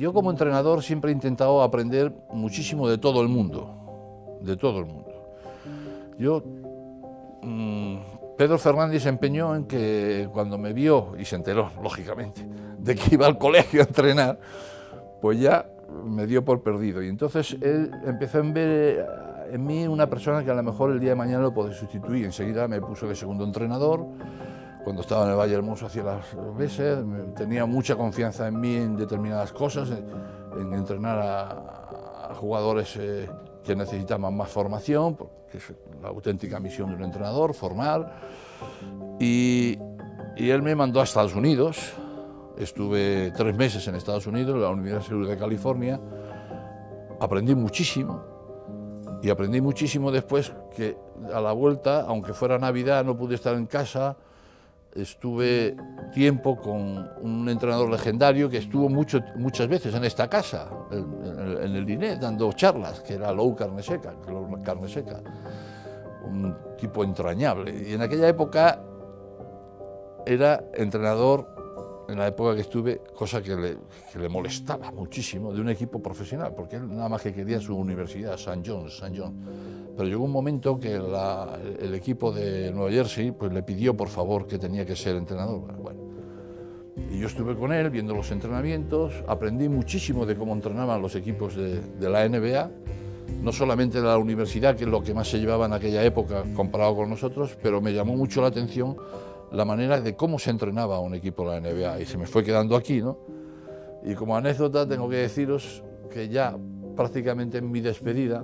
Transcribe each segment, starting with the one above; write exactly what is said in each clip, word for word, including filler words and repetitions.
yo como entrenador siempre he intentado aprender muchísimo de todo el mundo, de todo el mundo. Yo, mmm, Pedro Fernández se empeñó en que cuando me vio, y se enteró, lógicamente, de que iba al colegio a entrenar, pues ya me dio por perdido. Y entonces él empezó a ver en mí una persona que a lo mejor el día de mañana lo podía sustituir. Enseguida me puso de segundo entrenador. Cuando estaba en el Valle Hermoso hacía las veces, tenía mucha confianza en mí en determinadas cosas, en, en entrenar a, a jugadores eh, que necesitaban más formación, que es la auténtica misión de un entrenador, formar. Y, y él me mandó a Estados Unidos. Estuve tres meses en Estados Unidos, en la Universidad de California. Aprendí muchísimo. Y aprendí muchísimo después que a la vuelta, aunque fuera Navidad, no pude estar en casa. Estuve tiempo con un entrenador legendario que estuvo mucho, muchas veces en esta casa, en, en, en el I N E, dando charlas, que era Lou Carneseca, Lou Carneseca, un tipo entrañable. Y en aquella época era entrenador, en la época que estuve, cosa que le, que le molestaba muchísimo, de un equipo profesional, porque él nada más que quería su universidad, Saint John's, Saint John. Pero llegó un momento que la, el equipo de Nueva Jersey pues, le pidió por favor que tenía que ser entrenador. Bueno, y yo estuve con él viendo los entrenamientos, aprendí muchísimo de cómo entrenaban los equipos de, de la N B A, no solamente de la universidad, que es lo que más se llevaba en aquella época comparado con nosotros, pero me llamó mucho la atención la manera de cómo se entrenaba un equipo de la N B A, y se me fue quedando aquí, ¿no? Y como anécdota tengo que deciros que ya prácticamente en mi despedida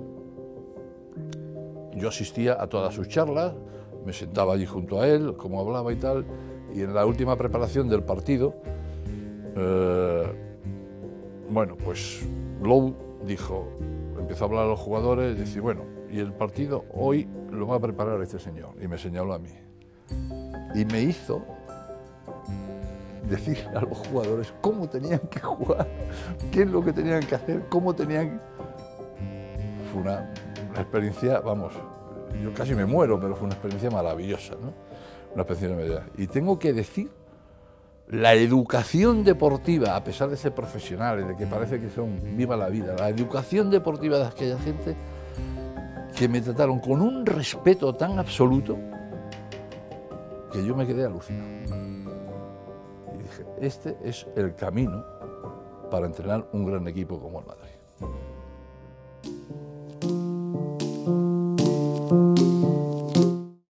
yo asistía a todas sus charlas, me sentaba allí junto a él, como hablaba y tal, y en la última preparación del partido, eh, bueno, pues Lou dijo, empezó a hablar a los jugadores y decir, bueno, y el partido hoy lo va a preparar este señor, y me señaló a mí. Y me hizo decir a los jugadores cómo tenían que jugar, qué es lo que tenían que hacer, cómo tenían... Fue una, una experiencia, vamos, yo casi me muero, pero fue una experiencia maravillosa, ¿no? Una experiencia maravillosa. Y tengo que decir, la educación deportiva, a pesar de ser profesionales, de que parece que son viva la vida, la educación deportiva de aquella gente que me trataron con un respeto tan absoluto que yo me quedé alucinado. Y dije, este es el camino para entrenar un gran equipo como el Madrid.